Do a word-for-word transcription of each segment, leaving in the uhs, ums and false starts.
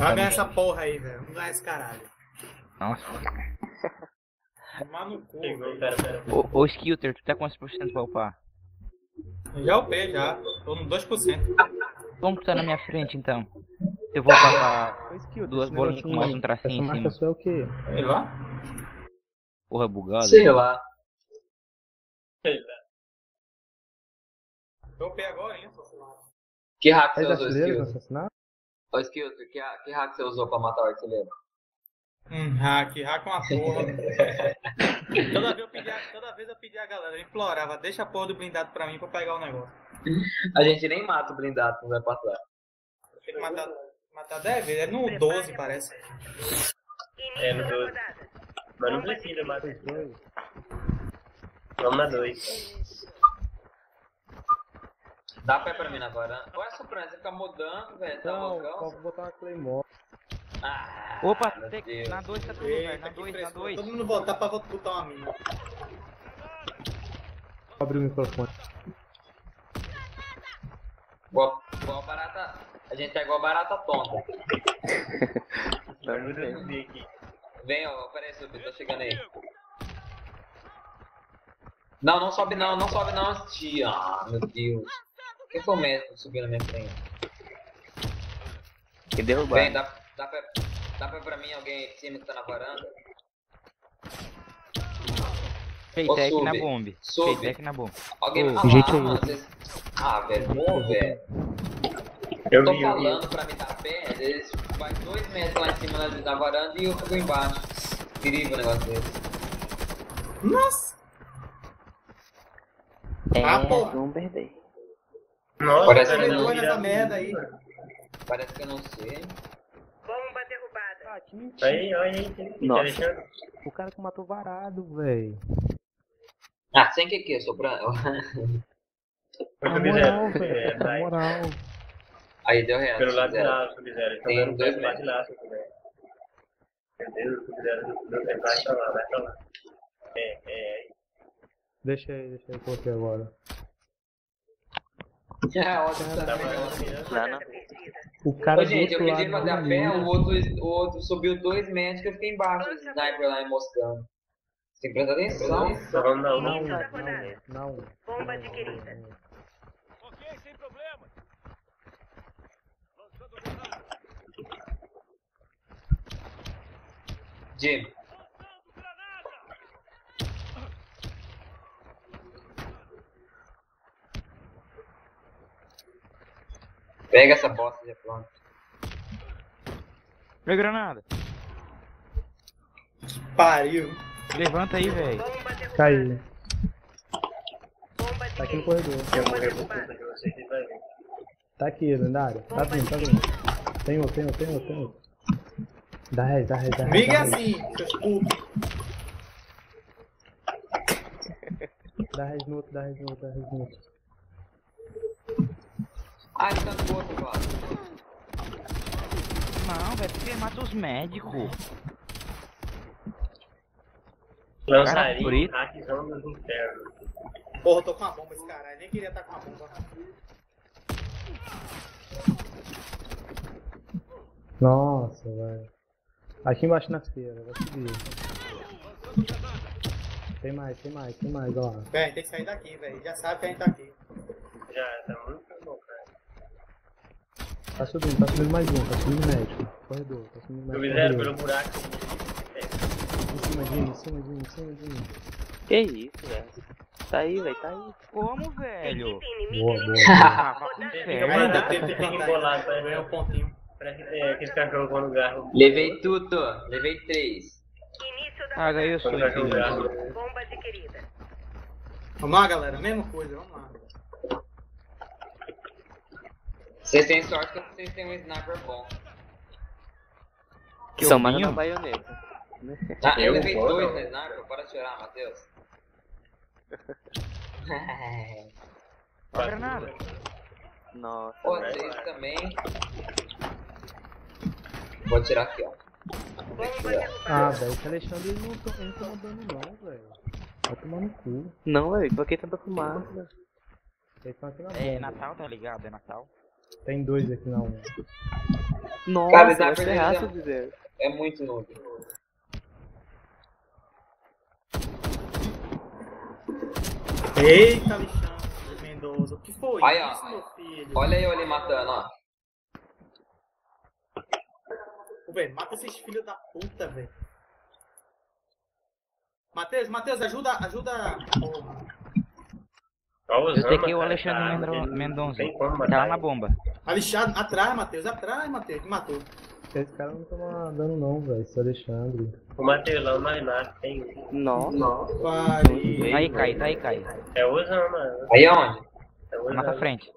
Vai ganhar essa porra aí, velho. Vamos ganhar esse caralho. Nossa. Tomar no cu, Pegou, velho. pera, pera. Ô, ô Skilter, tu tá quantos por cento pra upar? Já upei, já. Tô no dois por cento. Como tu tá na minha frente então? Eu vou upar Ô, Skill, duas esse bolinhas com mais um negocinho- tracinho Essa em marca cima. sua é o quê? Sei lá. Porra bugada. Sei lá. Eu upei agora, hein, seu Que hack Faz você usou, artilheiro no Skills? assassinato? Ô, Skills, que, ha- que hack você usou pra matar o artilheiro? Hum, hack, hack uma porra. toda, vez eu pedi a, toda vez eu pedi a galera, eu implorava, deixa a porra do blindado pra mim pra pegar o negócio. A gente nem mata o blindado quando vai passar. Tem que matar, matar dez vezes, é no doze parece. É, no doze. Mas não precisa mais. Vamos na dois. Dá pé pra mim agora. Olha essa surpresa, você fica mudando, velho. Tá Não, loucão? só vou botar uma Claymore. Ah, Opa, meu tem, Deus. na dois tá tudo, velho. Eita, Na que dois, na frescura. dois. Todo mundo voltar pra botar uma mina. Vou abrir o microfone. Igual, igual barata. A gente tá igual barata tonta. Vamos subir aqui. Vem, ó, peraí, Subi, tô chegando aí. Não, não sobe não, não sobe não, tia. Ah, meu Deus. Quem foi o mestre que subiu na minha frente? Que derrubar. Vem, dá, dá, pé, dá pé pra mim, alguém aí de cima que tá na varanda? Feitec Ô, na sube. bomba. Sube. Feitec na bomba. Alguém... Ô, ah, jeito lá, aí. mano, vocês... Ah, velho, pô, velho. Eu Tô vi, eu vi. falando pra me dar pé, eles vai dois metros lá em cima da, da varanda e eu fico embaixo. Incrível o negócio desse. Nossa! É, Ah, porra. Bomber Day. Nossa, Parece cara, que não não. vira Essa merda aí. Parece que eu não sei. Bomba derrubada. Ah, que mentira. Aí, olha aí. que Nossa. Alexandre. O cara que matou varado, velho. Ah, sem que que, sobrando. Foi Na sub-zero. moral, velho. É, Na vai. moral. Aí deu real. Pelo lado de zero. lá, sub-zero. Então Tem dando dois pelo lado de lá, sub-zero. Meu Deus, sub-zero. Vai pra lá, vai pra lá. É, é, aí. Deixa aí, deixa aí, coloquei agora. É, ótimo Tá também. mais mirando. Lá na... O cara Ô, do gente, eu outro pedi pra lado dar do pé, muro. o outro, o outro subiu dois metros que eu fiquei embaixo do sniper lá emboscando. Você tem que prestar atenção. Então vamos na Não, uma. não, não. Bomba adquirida. Ok, sem problema. Lançando granada. Jim, Lançando granada. pega essa bosta de pronto. Vem granada. Pariu. Levanta aí, velho. Bomba derrubada. Caiu. Bomba Tá aqui no adquirida. corredor. Eu Bomba vou ver por derrubada. conta de vocês, vocês vai ver. Tá aqui, lendário. Tá vindo, tá vindo. Tem outro, tem outro, tem outro, tem outro. Dá res, dá res, dá res. Briga dá res. assim, seus putos. Dá res no outro, dá res no outro, dá res no outro. Ah, ele tá no outro, Vlad. Não, velho, porque mata os médicos. Lançarinho, frito. hackzão dos infernos. Porra, eu tô com a bomba esse caralho. Nem queria estar com a bomba. Nossa, velho. Aqui embaixo na feira, vai subir. Tem mais, tem mais, tem mais, ó. Velho, tem que sair daqui, velho. Já sabe que a gente tá aqui. Já, tá muito bom, cara. Tá subindo, tá subindo mais um, tá subindo médico. Corredor, tá subindo mais um. Sub-zero pelo buraco. Em cima de mim, em cima de mim, em cima de mim. Que isso, velho. Tá aí, velho, tá aí. Como, velho? Equipe inimiga Boa, boa. eliminada. Ah, vai pro Fica inferno. Ainda parado, tem que fica plantar. embolado, Ganhou parece um pontinho. parece que tem aquele cachorro quando garra. Levei tudo, levei três. Início da Ah, ganhei o Quando o sonho. cachorro garra. bomba adquirida. Vamos lá, galera. Mesma coisa, vamos lá. Vocês têm sorte que vocês têm um sniper bom. Que são mais na na baioneta. Ah, eu Eu levei vou, dois não. no sniper, para de chorar, Matheus. Ó a granada. Nossa, Vocês também. Vou tirar aqui, ó. Bomba Ah, derrubada. velho, esse Alexandre ele não, to- ele não toma dano não, velho. Vai tomar no cu. não, velho, por que tanta fumaça? Eles estão aqui na É bomba. Natal, tá ligado? É Natal. Tem dois aqui na um. Nossa, Cara, ele tá vai ferrar, perdendo. Sub-Zero. É muito noob. Eita, Alexandre Mendoza. O que foi Aí, ó. isso, meu filho? Olha eu ali matando, ó. Ô, velho, mata esses filhos da puta, velho. Matheus, Matheus, ajuda, ajuda. Porra. Olha os Eu tequei Rama, o cara, Alexandre tá- Mendro- ele não Mendonça. tem como Tá matar lá na ele. bomba. Alexandre, atrás, Matheus, atrás, Matheus, que matou. Esse cara não toma dano não, velho. Esse Alexandre. O Mateusão mais nada tem. Nossa. Pare. Tá aí, cai, tá aí, cai. É o Rama. Aí aonde? É o Lá pra Rama. frente.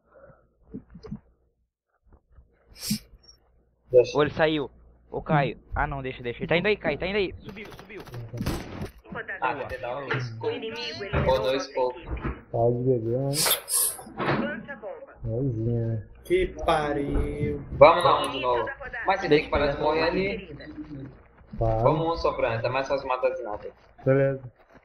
Deixa. Ou ele saiu. Ô, Caio. Ah, não, deixa, deixa. Ele tá indo aí, Caio, tá indo aí. Subiu, subiu. Rodada Ah, vai ter dar um O scope. inimigo Ou eliminou dois nossa poucos. equipe. Tá de bebê, né? Plante a bomba. Igualzinha, né? Que pariu. Vamos na um de Início novo. da rodada. Mas você tem que parar de morrer Bomba ali. adquirida. Tá. Vamos um soprando, tá mais fácil matar de nada. Beleza.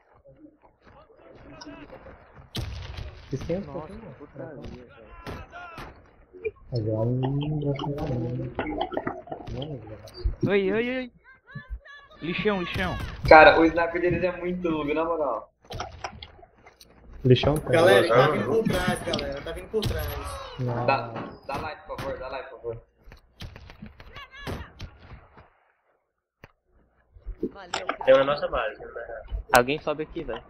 Esquenta um Nossa, pouquinho. putaria, velho. Agora não vai ser não. Não, velho. Oi, oi, oi. Lixão, lixão. Cara, o sniper deles é muito noob, na moral. Lixão tá. Galera, ele tá Não. vindo por trás, galera. Tá vindo por trás. Não. Dá, dá like, por favor, dá like, por favor. Tem uma nossa base, né? Alguém sobe aqui, velho.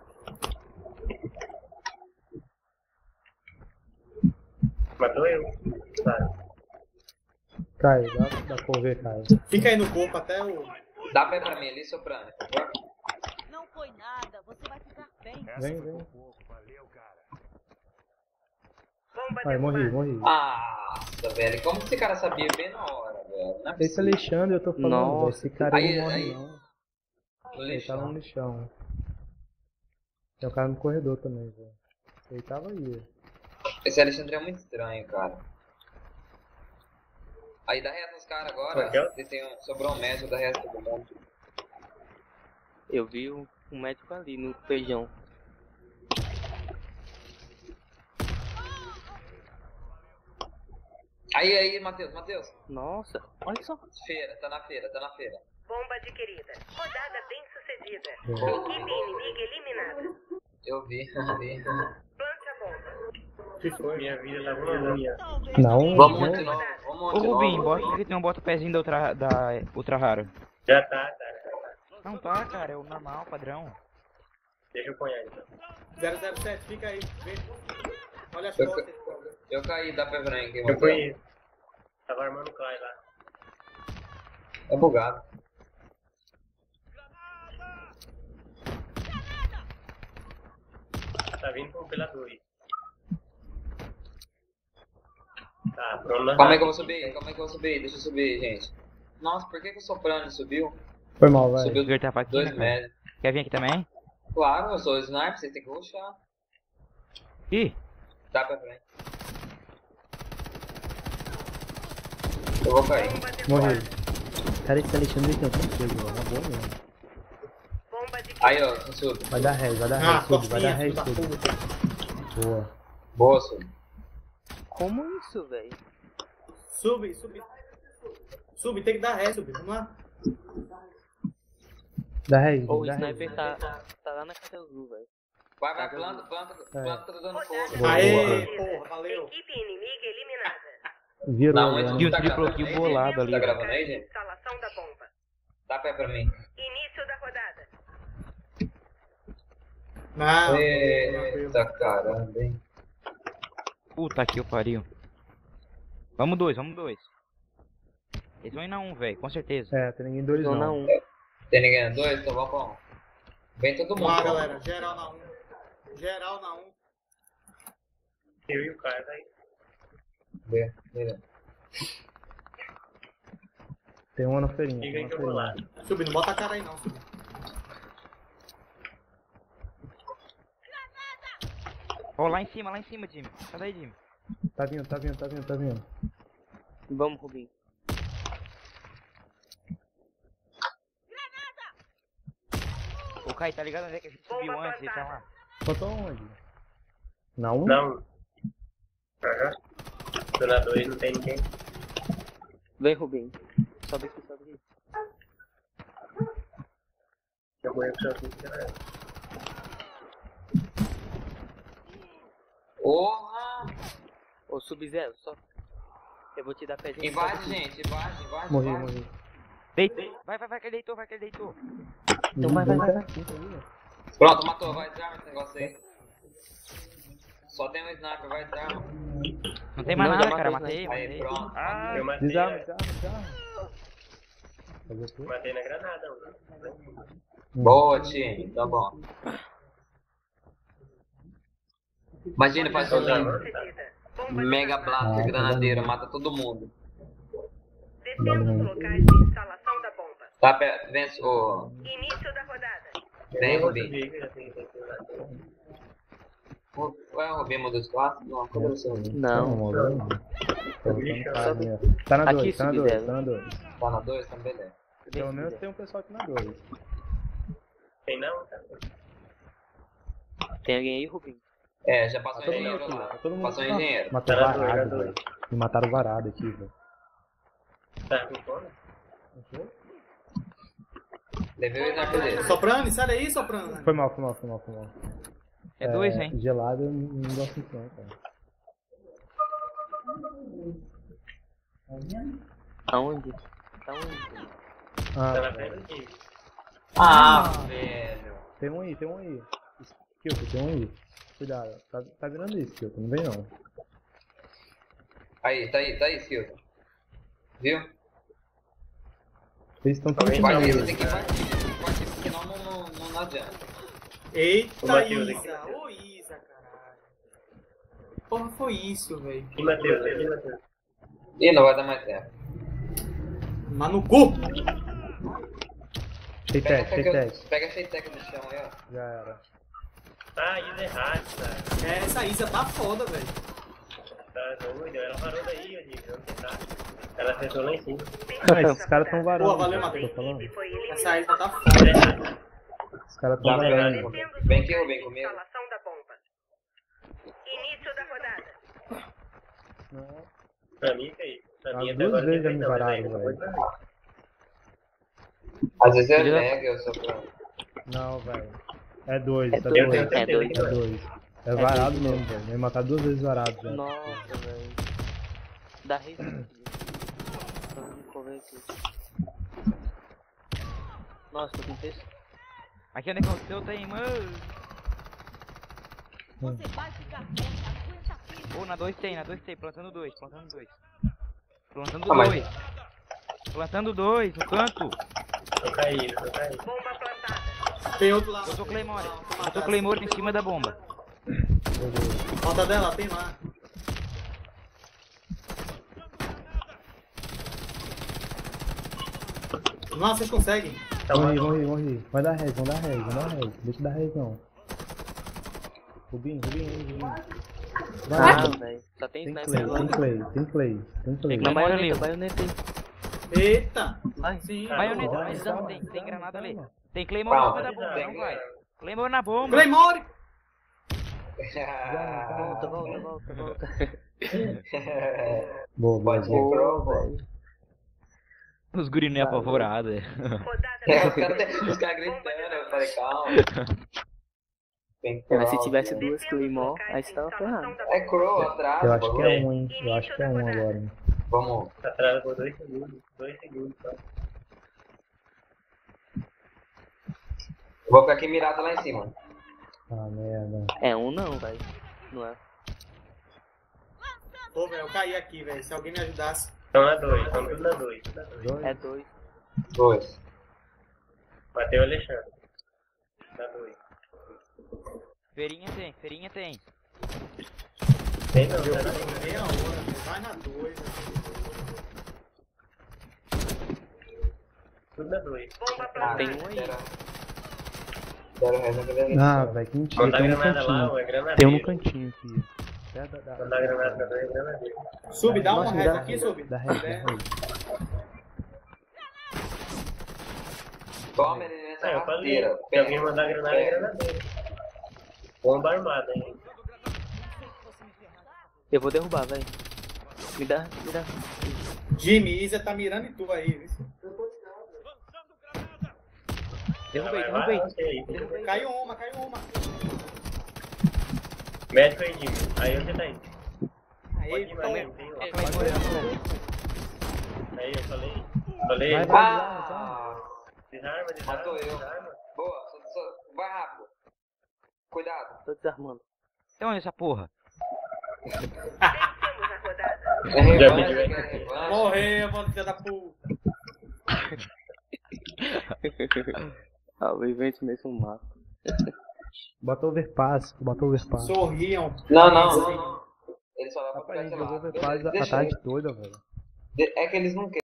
Matou eu. Tá. Caio, dá, dá pra ver, Caio. Fica aí no corpo até o. Dá pé pra mim ali, soprando, por favor. Não foi nada, você vai ficar bem. Vem, vem. Bomba Ai, morri, derrubada. morri. Nossa, velho, como que esse cara sabia bem na hora, velho? Não é Esse possível. Alexandre, eu tô falando, Nossa. velho, esse cara Aí, não morre aí. não. No Ele lixão. tava no lixão. Tem um cara no corredor também, velho. Ele tava aí, velho. Esse Alexandre é muito estranho, cara. Aí dá reta nos caras agora. Raquel? Vocês têm um, sobrou um médico, dá reta todo mundo. Eu vi um, um médico ali no feijão. Aí, aí, Matheus, Matheus. Nossa, olha só. Feira, tá na feira, tá na feira. Bomba adquirida. Rodada bem sucedida. É. Equipe inimiga eliminada. Eu vi, eu vi. Plante a bomba. Que foi? Minha vida tá boa, minha. Não, Vamos não. de novo, vamos Ô, de Rubinho, novo. bota que tem um bota pezinho da ultra, da ultra raro. Já tá, cara. Não tá, cara, é o normal, padrão. Deixa eu pôr aí, então. zero zero sete, fica aí. Vê. Olha as Eu- costas. Eu caí, dá pé pra mim aqui, Eu Matheus. conheço. Tava armando o Clay lá. É bugado. Tá vindo pela dois. Tá, pronto. nós Calma aí que eu vamos. vou subir, calma aí que eu vou subir, deixa eu subir, gente. Nossa, por que que o Soprano subiu? Foi mal, vai. Subiu Ele tá pra aqui, dois né, cara? médios. Quer vir aqui também? Claro, eu sou o sniper, vocês têm que rushar. Ih, Dá pra frente. Eu vou cair. Bomba Morri. derrubada. Cara, esse Alexandre tem alguma coisa, velho. Na boa mesmo. Bomba adquirida. Aí, ó, sub. Vai dar ré, vai dar Ah, ré, tudo, vai dar costinha, ré, filho da tudo. puta. Boa. Boa, sub. Como isso, velho? Sube, sube. Sube, tem que dar ré, sube. Vamos lá. Dá ré, Ou o dá ré. sniper tá, tá lá na casa azul, velho. Vai, vai, planta, planta, planta, tá dando fogo. Boa, Aê, Sucedida. porra, valeu. Equipe inimiga eliminada. Virou, Não, né? antes E o tá triplo gravando kill aí, bolado gente? ali, Tá velho. gravando aí, gente? Instalação da bomba. Dá pé pra mim. Início da rodada. Não, Eita caramba, hein? puta que eu pariu. Vamos dois, vamos dois. Eles vão ir na um, velho, com certeza. É, tem ninguém dois Não, não. na um. Tem ninguém na dois? Então vamos pra um. Vem todo mundo. Vamos lá, pra um. galera. Geral na um. Geral na um. Eu e o cara tá aí. Vê, vê. Tem uma na feirinha. Fica Tem aí uma que eu vou lá. feirinha. Sube, não bota a cara aí não, sube. Ó, lá em cima, lá em cima, Jimmy. Sai daí, Jimmy. Tá vindo, tá vindo, tá vindo, tá vindo. Vamos, Rubinho. Ô, Kai, tá ligado onde é que a gente subiu Bomba antes? Ele tá lá. Faltou onde? Na um? Não. Aham. Tô na dois, não tem ninguém. Vem, Rubinho. Sobe aqui, sobe aqui. Eu vou ir pro seu cara. Porra! Ô, Sub-Zero, só. Eu vou te dar pé de Invade, gente, invade, invade. Morri, invade. morri. Deitei. Vai, vai, vai, que ele deitou, vai, que ele deitou. Então vai, vai, vai, vai. Pronto, matou, vai desarma esse negócio aí. Só tem um sniper, vai desarma. Não tem mais Não, nada, já cara. matei, Matei, Aí, matei. pronto. Ah, Eu matei, Desarma, a- desarma, desarma. Fazer o quê? matei na granada, mano. Boa, time, tá bom. Imagina, faz um Sucedida. Bomba mega blaster Ah, granadeira, tá mata todo mundo. Descendo os locais de instalação da bomba. Tá, pera, vence o. Início da rodada. Vem, Eu vou Rubinho. subir, que já tem que ter lá. O- Ué, o Rubinho mudou de classe? Não, cadê o seu? Não. morreu, não. Tô Bicho, botando cara, né? Tá na Aqui, dois, tá na dois, Sub-Zero. tá na dois. Tá na dois? Então beleza. Pelo menos tem um pessoal aqui na dois. Tem não, cara? Tem alguém aí, Rubinho? É, já Tá passou o todo mundo engenheiro aqui, lá. tá todo mundo Passou o aqui. engenheiro. Matou Tá na dois, varado, tá na velho. Me mataram varado aqui, velho. Tá com fome? Levei o sniper dele. Soprano, sai daí, Soprano. Foi mal, foi mal, foi mal, foi mal. é dois, hein? Gelado eu não não gosto muito não, cara. Aonde? Aonde? Ah, Tá na frente do time. Ah, velho. tem um aí, tem um aí. Kilton, tem um aí. Cuidado, tá, tá virando isso, Kilton, não vem não. Aí, tá aí, tá aí, Skilton. Viu? Eles estão tudo Alguém com Vai, Vai, você medo. tem que partir, você tem que partir, porque senão não, não, não, não adianta. Eita, O Matheus aqui. Isa. Ô, Isa, caralho. Porra, foi isso, velho. E Matheus, e Matheus. Ih, não vai dar mais tempo. Mas no cu. Cheio Pega, tech, cheio pega, tech. pega a feiteca do chão aí, ó. Já era. Ah, Isa errado, cara. É, essa Isa tá foda, velho. Tá doido. Ela parou daí, eu digo. Não tem nada. Ela acertou lá em cima. Ah, esses caras tão varando. Pô, valeu, né, Matheus. tô falando. Equipe foi Essa eliminada. Isa tá foda. Os caras Tá tão bem, varando. velho. Descendo os Vem aqui, locais Rubem, de comigo. instalação da bomba. Início da rodada. Não. Pra mim, que é isso. Pra As mim, até duas agora vezes não já me tem não, mas vararam, aí não velho. foi pra mim. Às vezes é Filho da- lag, eu sou pra... Não, velho. É dois, É é dois, Eu dois. tenho é dois. certeza É que não. dois. É varado mesmo, velho. Me mataram duas vezes varado já. Nossa, velho. Dá rei. Vamos me convencer. Nossa, tô com texto. Aqui onde é que é o seu tem, mano. Você vai ficar bem, aguenta firme. Ô, na dois tem, na dois tem. Plantando dois, plantando dois. Plantando Ah, mas- dois. Plantando dois, no canto. Tô caído, tô caído. Bomba plantada. Tem outro lá. Eu tô Claymore. Eu tô Claymore em cima da bomba. Falta dela, tem lá. Nossa, vocês conseguem. Tá Morri, uma- morri, morri. Vai dar res, vão dar res, vão dar res. Deixa dar res não. Rubinho, Rubinho, Rubinho. Ah, Vai. velho. Só tem Tem sniper clay, lá. tem clay, tem clay, tem clay. Tem Na Claymore baioneta, ali. baioneta aí. Eita. Vai. Sim. Ah, Baioneta, não, mas desarma, não, tem, tem desarma, granada ali. desarma. Tem Claymore em cima Calma, da bomba, desarma, não vai. desarma. Claymore na bomba. Claymore. Volta, volta, volta, volta. Boa, boa, Pode boa. ir, pro, Pô, velho. Os guri não é apavorado, é. Rodada É, os caras os caras gritando, eu falei, calma. Tem É, mas se crow, tivesse né? duas Descendo os Claymore, locais aí de você tava instalação ferrado. da É bomba. crow atrás, Eu acho que bagulho. é um, hein? Eu acho que é um agora, hein? Vamos. Atrás por dois segundos. Dois segundos só. Vou ficar aqui mirado lá em cima. Ah, merda. É um não, velho. Não é. Pô, velho, eu caí aqui, velho. Se alguém me ajudasse. Estão na dois, estão tudo na dois. tudo na dois. Dois? É dois. Dois. Matei o Alexandre. Na dois. Feirinha tem, feirinha tem. Tem não, tá na dois. Meia hora, velho. Vai na dois. Tudo na dois. Bomba Ah, plantada. Tem um aí. Deram, deram reza pra ele. Ah, velho, que mentira. Mandar Tem um granada lá, cantinho. ué, granadeiro. Tem um no cantinho aqui. É, dá, dá, Mandar granada na dois, granadeiro. Sub, dá uma Nossa, reza dá aqui, res, Sub. Dá res, dá É. res. Toma ele nessa Ah, eu falei. rasteira. Se alguém mandar granada, é granadeiro. Bomba armada, hein? Eu vou derrubar, velho. Me dá, me dá. Jimmy, Isa tá mirando em tu aí. Viu? Lançando granada. Derrubei, Vai, vai, derrubei. você aí. Caiu uma, caiu uma. Médico aí, Jimmy. Aí onde tá aí? Pode Aí, ir, então, vai, tem lá. Vai morrer, vai morrer. Aí, eu falei. Falei. Vai, vai, Ah! Desarma, desarma. Matou eu. Desarma. Boa, só, só, vai rápido. Cuidado. Tô desarmando. Então onde é essa porra? Vencemos a rodada. É Já revanche, pediu é aí. revanche. morreu, mano, filha da puta. Ah, o evento mesmo mata. Bota overpass, bota overpass. Sorriam. Não, não, não, não. Ele só vai pra Rapaz, a ficar gente jogou gelado. overpass a Deixa tarde ele. toda, velho. É que eles não querem.